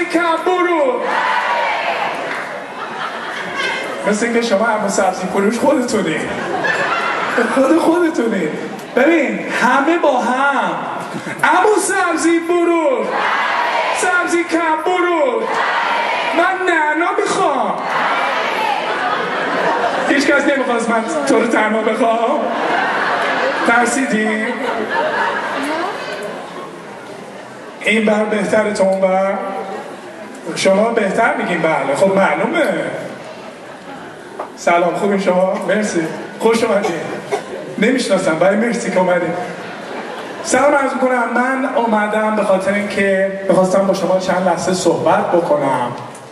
کم برو. مثل اینکه شما همون سبزی فروش خودتونی. خودتونی. ببین همه با هم عمو سبزی فروش، سبزی کم برو، من نعنا میخوام. هیچ کس نمیخواست من تو رو تنها بخوام؟ ترسیدی؟ این بر بهتره تو اون بر؟ شما بهتر میگین بله. خب معلومه. سلام، خوبین شما؟ مرسی، خوش اومدین. نمیشناسم ولی مرسی که اومدین. سلام عرض میکنم. من اومدم به خاطر اینکه میخواستم با شما چند لحظه صحبت بکنم.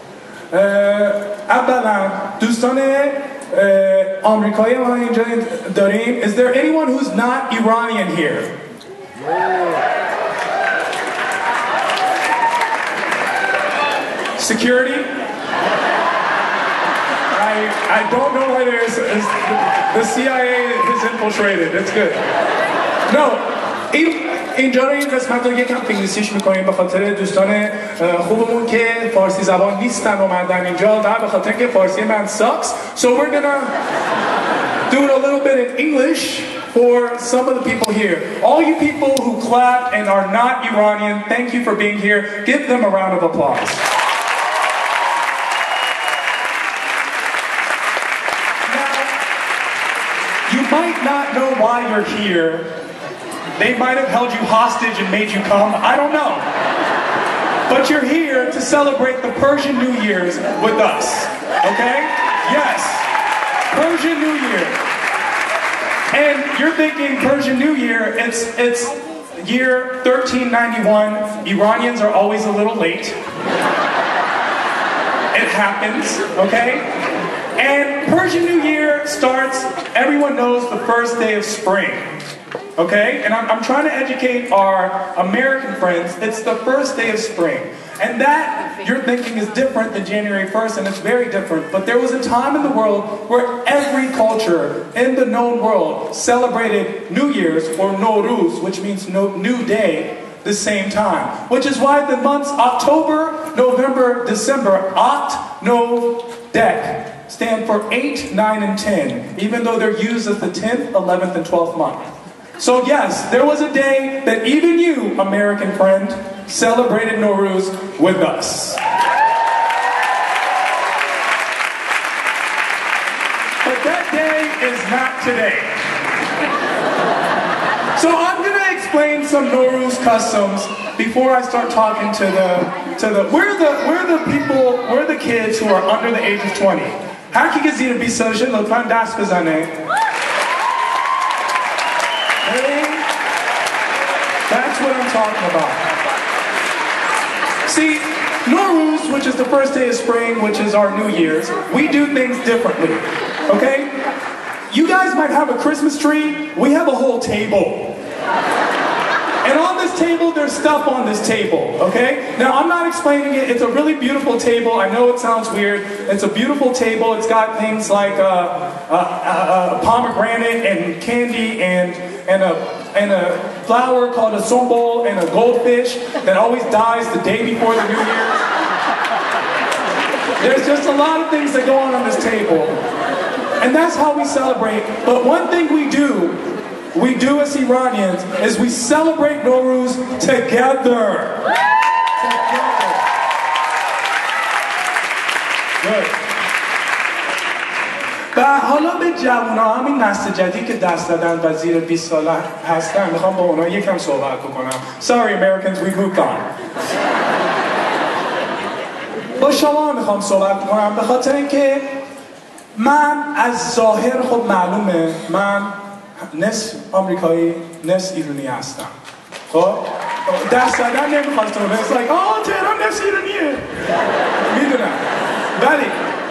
اولا دوستان آمریکایی ما اینجا داریم. Is there anyone who's not Iranian here? Security? I don't know why there's the CIA is infiltrated. It's good. No. اینجا رو این قسمت رو یکم انگلیسیش میکنیم به خاطر دوستان خوبمون که فارسی زبان نیستن اومدن اینجا و به خاطر که فارسی من sucks. So we're gonna do it a little bit in English for some of the people here. All you people who clap and are not Iranian, thank you for being here. Give them a round of applause. Now, you might not know why you're here. They might have held you hostage and made you come. I don't know. But you're here to celebrate the Persian New Year's with us. Okay? Yes. Persian New Year. And you're thinking Persian New Year, it's year 1391. Iranians are always a little late. It happens, okay? And Persian New Year starts, everyone knows, the first day of spring. Okay? And I'm trying to educate our American friends. It's the first day of spring. And that, you're thinking, is different than January 1st, and it's very different. But there was a time in the world where every culture in the known world celebrated New Year's, or Nowruz, which means new day, the same time. Which is why the months October, November, December, Oct, Nov, Dec, stand for 8, 9, and 10, even though they're used as the 10th, 11th, and 12th month. So yes, there was a day that even you, American friend, celebrated Nowruz with us. But that day is not today. So I'm going to explain some Nowruz customs before I start talking to the we're the kids who are under the age of 20. هر کی که زیر 20 سالشه لطفاً دست بزنه. That's what I'm talking about. See, Nowruz, which is the first day of spring, which is our New Year's, we do things differently, okay? You guys might have a Christmas tree, we have a whole table. And on this table, there's stuff on this table, okay? Now, I'm not explaining it. It's a really beautiful table. I know it sounds weird. It's a beautiful table. It's got things like pomegranate and candy and a flower called a sumbul and a goldfish that always dies the day before the New Year. There's just a lot of things that go on this table. And that's how we celebrate. But one thing we do as Iranians, is we celebrate Nowruz together. Good. و حالا به جوونا همین نسل جدید که دست دادن و زیر 20 ساله هستن میخوام با اونا یکم صحبت بکنم. Sorry Americans, we moved on. با شما میخوام صحبت کنم به خاطر اینکه من از ظاهر خب معلومه من نصف آمریکایی نصف ایرانی هستم. خب دست دادن نمیخواستم. It's like تهران نصف ایرانیه. میدونم. ولی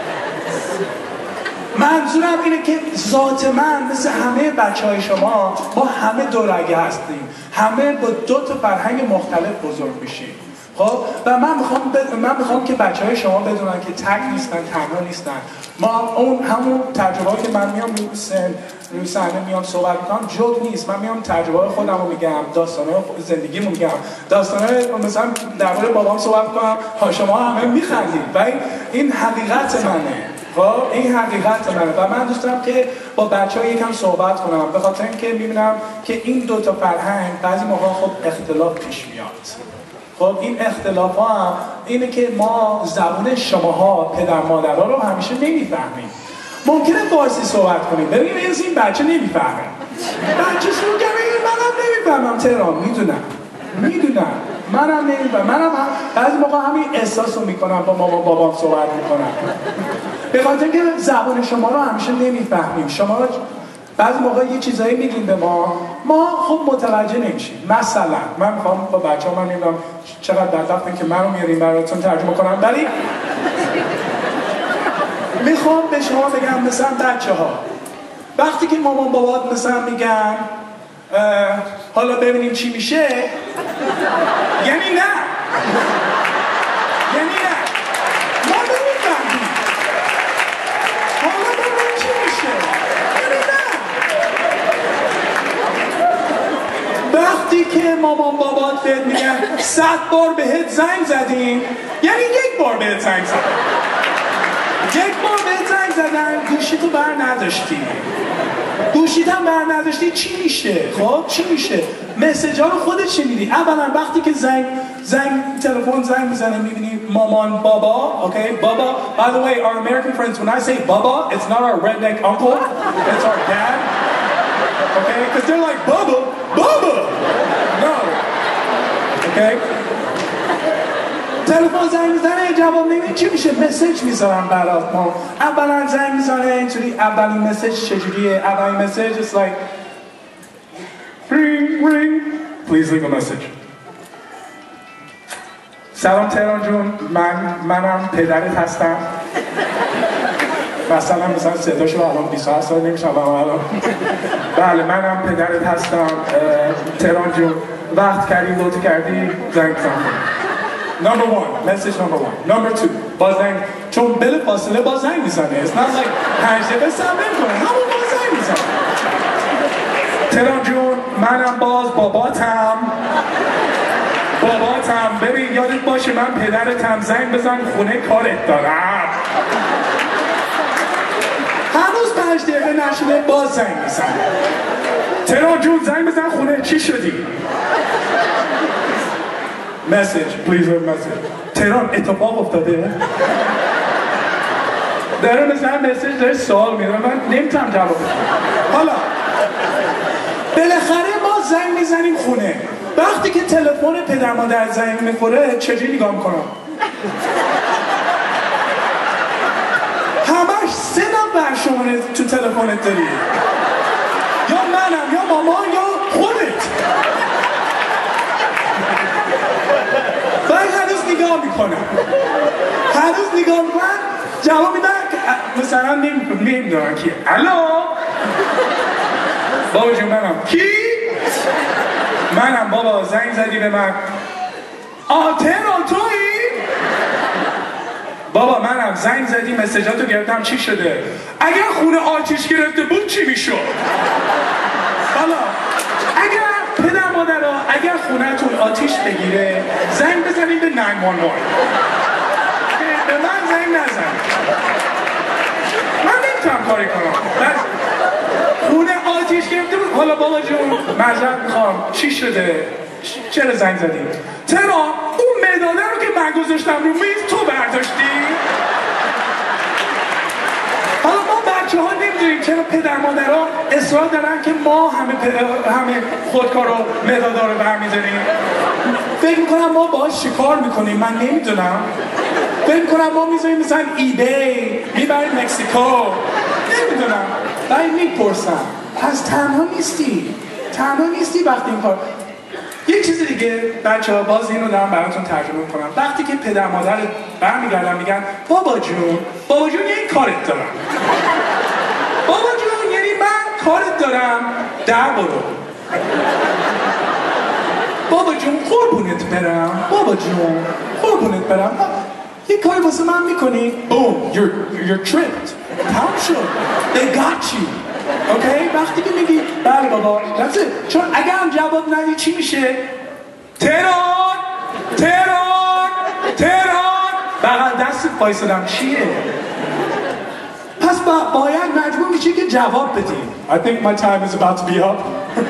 منظورم اینه که ذات من مثل همه بچهای شما با همه دورگه هستیم. همه با 2 تا فرهنگ مختلف بزرگ میشیم. خب و من میخوام که بچهای شما بدونن که تک نیستن، تنها نیستن. ما اون همون تجربه‌ای که من میام سن روی صحنه میام صحبت میکنم، جوک نیست، من میام تجربه خودم رو میگم، داستانه زندگیمو میگم، داستانه مثلا درباره بابام صحبت میکنم، شما همه میخندید و این حقیقت منه. خب این حقیقت منه و من دوست دارم که با بچه‌ها یکم صحبت کنم، به خاطر اینکه میبینم که این دو تا فرهنگ بعضی موقع خب اختلاف پیش میاد. خب این اختلاف ها هم اینه که ما زبان شماها پدر مادرها رو همیشه نمیفهمیم. ممکنه فارسی صحبت کنیم، ببینیم این بچه نمیفهمه، بچه شروع کنه منم نمیفهمم تهران، میدونم منم نمیفهمم، منم بعضی موقع همین احساس رو میکنم با مامان بابام صحبت میکنم، به خاطر که زبان شما رو همیشه نمیفهمیم. شما بعضی موقع یه چیزایی میگین به ما خب متوجه نمیشیم. مثلا من میخوام با بچه‌ها، من نمیدونم چقدر بدبختن که منو میاریم براتون ترجمه کنم، ولی میخوام به شما بگم مثلا بچه‌ها وقتی که مامان بابات مثلا میگن حالا ببینیم چی میشه، یعنی نه ما نمیفهمیم، حالا ببینیم چی میشه، یعنی نه. وقتی که مامان بابات بهت میگن 100 بار بهت زنگ زدیم، یعنی 1 بار بهت زنگ زدن، 1 بار بهت زنگ زدن، گوشیتو بر نداشتی، گوشیتم بر نداشتی، چی میشه؟ خب چی میشه؟ مسیجا رو خودت چی میدی؟ اولا وقتی که تلفن زنگ میزنه میبینی مامان بابا، okay? Baba, by the way, our American friends, when I say Baba, it's not our redneck uncle, it's our dad, okay? Because they're like, Baba, no, okay? تلفن زنگ میزنه جواب نمیدی، چی میشه؟ مسیج میذارم برات. ما اولا زنگ میزنه اینجوری، اولین مسیج چجوریه؟ اولین مسیج is like ring please leave a message. سلام تهران جون، منم پدرت هستم. مثلا صداشو الان 27 سال نمیشم الان. بله منم پدرت هستم تهران جون، وقت کردی لطف کردی زنگ بزن. Number 1, message number 1. Number 2, با زنگ، چون بله فاصله با زنگ میزنه. It's not like 5 دقیقه صبر نمی‌کنه، همون با زنگ میزنه. تهران جون، منم باز باباتم. ببین یادت باشه من پدرتم، زنگ بزن خونه کارت دارم. هنوز 5 دقیقه نشده باز زنگ میزنه. تهران جون زنگ بزن خونه، چی شدی؟ Message, please leave a message. تهران اتفاق افتاده؟ داره مثلا مسیج داره سوال میره، من نمیتونم جواب بدم. حالا بالاخره ما زنگ میزنیم خونه. وقتی که تلفن پدر مادر زنگ میخوره چجوری نگاه میکنم؟ همش 3 نفر شماره تو تلفنت داری، یا منم یا مامان یا خودت. من هنوز نگاه میکنم، جواب میدن مثلا نمیدونم کی. الو بابا جون، منم. کی؟ منم بابا، زنگ زدی به من. تهران تویی؟ بابا منم، زنگ زدی مسیجاتو گرفتم، چی شده؟ اگر خونه آتیش گرفته بود چی میشد؟ حالا اگر پدر مادرها اگر خونه‌تون آتیش بگیره زنگ بزنید به 911. به من زنگ نزن، من نمیتونم کاری کنم. خونه آتیش گرفته بود. حالا بابا جون معذرت میخوام، چی شده؟ چرا زنگ زدی؟ تهران اون مداله رو که من گذاشتم رو میز تو برداشتی؟ حالا ما بچه ها نمیدونیم چرا پدر مادرها اصرار دارن که ما همه خودکار و مدادا رو برمیداریم. فکر میکنم ما باهاش چیکار میکنیم، من نمیدونم. فکر میکنم ما میذاریم مثلا ایبی، میبریم مکسیکو، نمیدونم. ولی میپرسم پس تنها نیستی وقتی این کار. یک چیز دیگه بچه ها، باز اینو دارم براتون ترجمه کنم. وقتی که پدر مادر برمیگردن میگن بابا جون یه کارت دارم. بابا جون یعنی من کارت دارم، در برو. بابا جون قربونت برم. یه کاری واسه من میکنی؟ Boom, you're tripped. تمام شد. They got you. اوکی وقتی که میگی بله بابا چون اگه هم جواب ندی چی میشه؟ تهران تهران تهران بغل دستت وایسادم چیه؟ پس باید مجبور میشه که جواب بدی. I think my time is about to be up.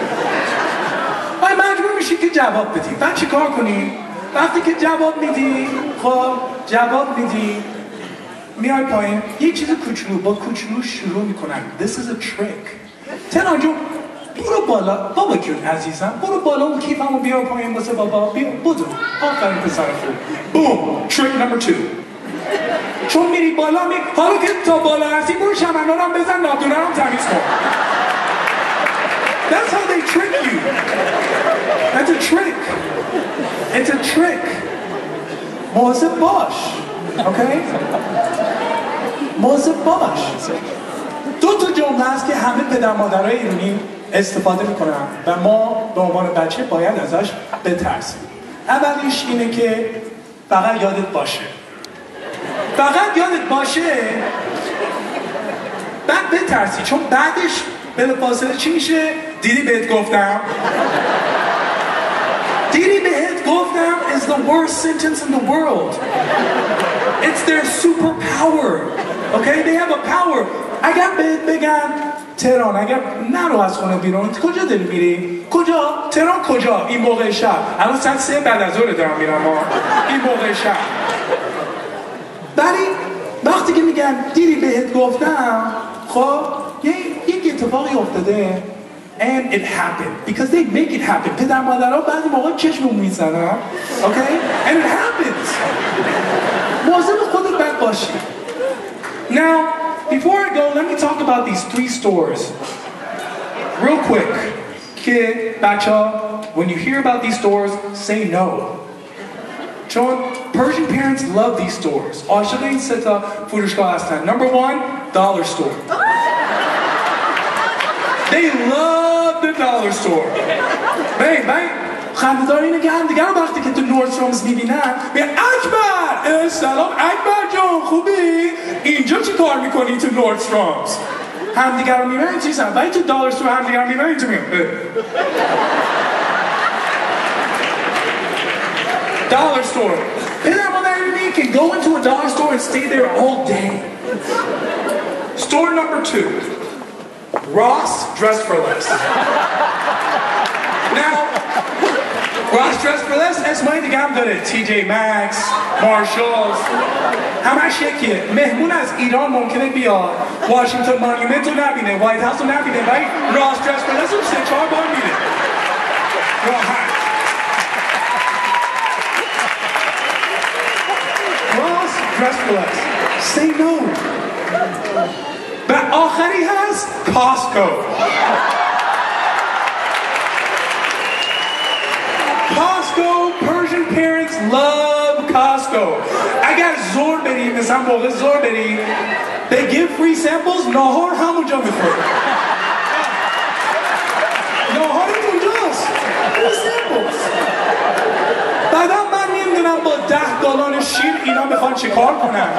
مجبور میشه که جواب بدی. بعد چی کار کنی؟ وقتی که جواب میدی خب جواب میدی میای پایین یه چیز کوچولو با کوچولو شروع میکنن. This is a trick. تهران جون برو بالا بابا جون عزیزم برو بالا اون کیفمو بیار پایین واسه بابا بیا بدو آفرین پسر خوب. Boom! Trick number 2. چون میری بالا حالا که تا بالا هستی برو شمنانم بزن نابدونرم تمیز کن. That's how they trick you. That's a trick. It's a trick. مواظب باش. Okay? مواظب باش. دو تا جمله هست که همه پدر مادرای ایرانی استفاده میکنن و ما به عنوان بچه باید ازش بترسیم. اولیش اینه که فقط یادت باشه. فقط یادت باشه بعد بترسی چون بعدش بلافاصله چی میشه؟ دیدی بهت گفتم؟ دیدی بهت گفتم is the worst sentence in the world. It's their superpower. Okay? They have a power. اگر بهت بگن تهران اگر نرو از خونه بیرون کجا داری میری؟ کجا؟ تهران کجا؟ این موقع شب. الان ساعت 3 بعد از ظهر دارم میرم این موقع شب. ولی وقتی که میگن دیدی بهت گفتم خب یک اتفاقی افتاده and it happened because they make it happen. پدر مادرها بعضی موقع چشمون میزنن okay and it happens. مواظب خودت باید باشی. Now before I go let me talk about these 3 stores real quick که بچه‌ها when you hear about these stores say no. چون Persian parents love these stores. عاشق این 3 تا فروشگاه هستن. Number 1 dollar store. They love the dollar store. ببین خنده‌دار اینه که همدیگه رو وقتی که تو نوردسترومز میبینن میگن اکبر سلام اکبر جان خوبی؟ اینجا چی کار میکنی تو نوردسترومز؟ همدیگه رو میبینن چیزن ولی تو دالر استور همدیگه رو میبینن تو میگن dollar store. پدر مادر ایرانی can go into a dollar store and stay there all day. Store number 2. Ross Dress for Less. Now, Ross Dress for Less اسمایی دیگه هم داره. TJ Maxx, Marshalls. همش یکیه. مهمون از ایران ممکنه بیاد واشنگتن مانیمنت رو نبینه وایت هاوس رو نبینه ولی Ross Dress for Less رو 3-4 بار میره. راحت. Ross Dress for Less. Say no. و آخری هست Costco. Costco, Persian parents love Costco. اگر زور بری مثلا موقع زور بری they give free samples ناهار همونجا میخوره. ناهارت اونجاست. free samples. بعدا من نمیدونم با 10 گالون شیر اینا میخوان چه کار کنن.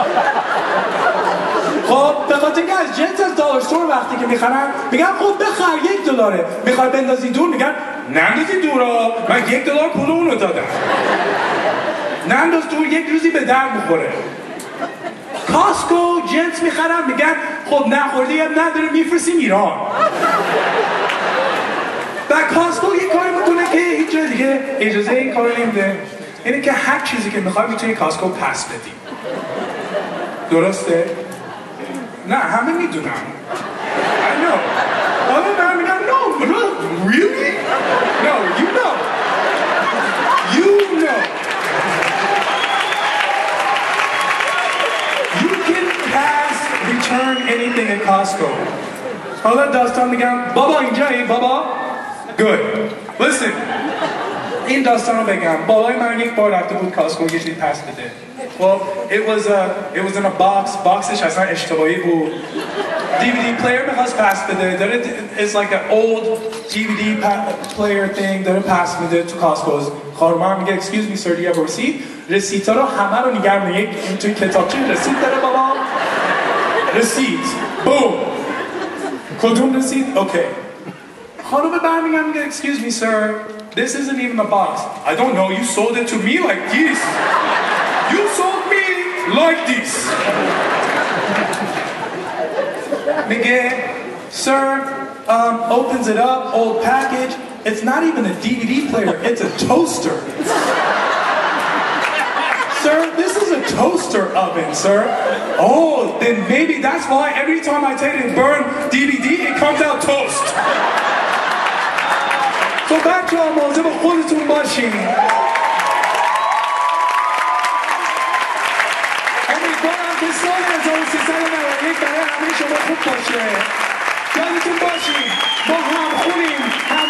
خب به خاطر اینکه از جنس از دالر استور وقتی که میخرن میگن خب بخر $1 میخوای بندازی دور میگن نندازی دورا من $1 پول اونو دادم ننداز دور یک روزی به در بخوره. کاسکو جنس میخرن میگن خب نخوردی یا نداره میفرستیم ایران. و کاسکو یه کاری میکنه که هیچ جای دیگه اجازه این کارو نمیده اینه که هر چیزی که میخوای میتونی کاسکو پس بدی. درسته؟ نه همه میدونم. I know. حالا من میگم no, really? No, you know. You know. You can pass, return anything at Costco. حالا داستان میگم بابا اینجایی بابا؟ Good. Listen. این داستان رو بگم. بابای من یک بار رفته بود کاسکو یه چیزی پس بده. Well, it was in a box. Boxش اصلا اشتباهی بود. DVD player میخواست پس بده. داره it's like an old DVD player thing. داره پس میده تو کاسکوز. خانم میگه excuse me sir, do you have a receipt? رسیتا رو همه رو نگه می‌داره. یک توی کتابچه رسید داره بابا. رسید. Boom. کدوم رسید؟ Okay. خانم برمیگم میگه excuse me sir, this isn't even a box. I don't know, you sold it to me like this. You sold me like this. میگه sir, opens it up, old package. It's not even a DVD player, it's a toaster. Sir, this is a toaster oven, sir. Oh, then maybe that's why every time I take it burn DVD, it comes out toast. So بچه ها مواظب خودتون باشین. امیدوارم که سال 1391 برای همه شما خوب باشه. یادتون باشین ما هم خونیم هم